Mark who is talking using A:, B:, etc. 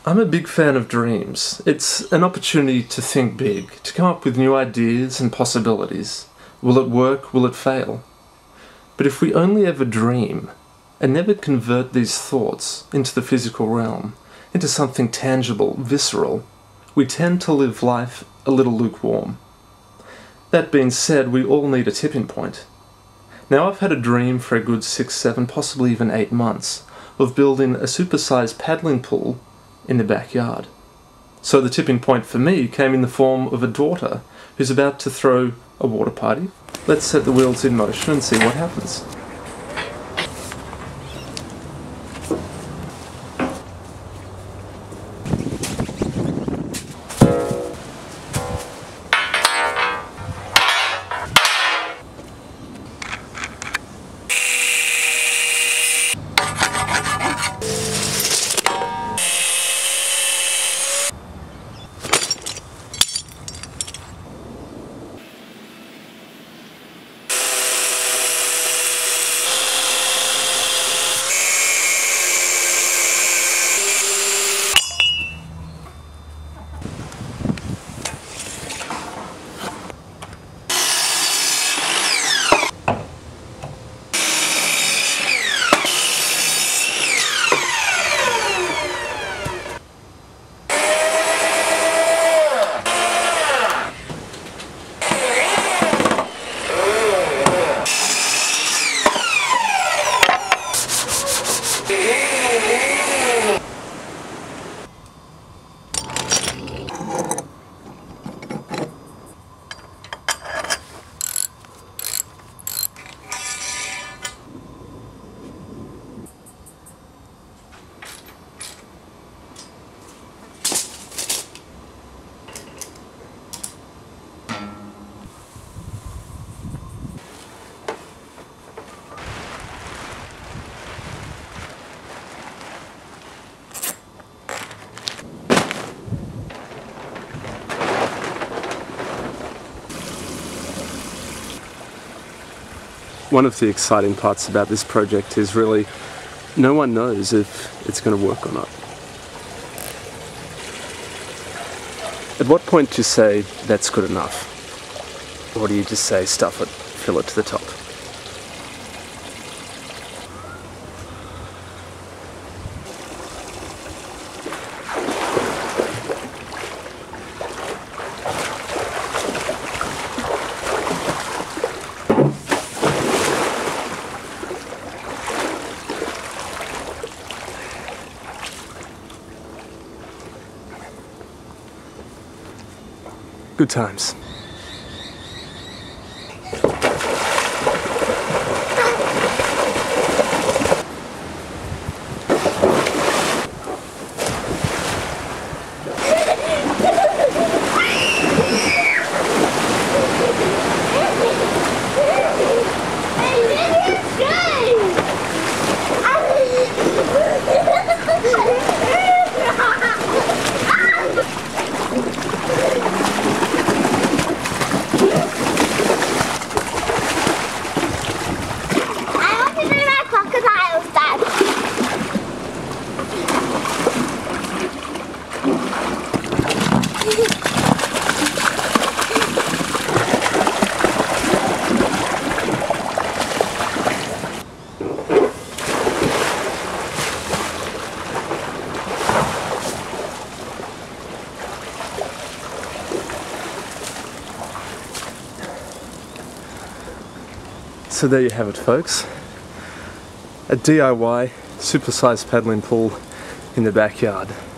A: I'm a big fan of dreams. It's an opportunity to think big, to come up with new ideas and possibilities. Will it work? Will it fail? But if we only ever dream and never convert these thoughts into the physical realm, into something tangible, visceral, we tend to live life a little lukewarm. That being said, we all need a tipping point. Now, I've had a dream for a good 6, 7, possibly even 8 months of building a supersized paddling pool in the backyard. So the tipping point for me came in the form of a daughter who's about to throw a water party. Let's set the wheels in motion and see what happens. One of the exciting parts about this project is really no one knows if it's going to work or not. At what point do you say that's good enough? Or do you just say stuff it, fill it to the top? Good times. So there you have it, folks. A DIY supersized paddling pool in the backyard.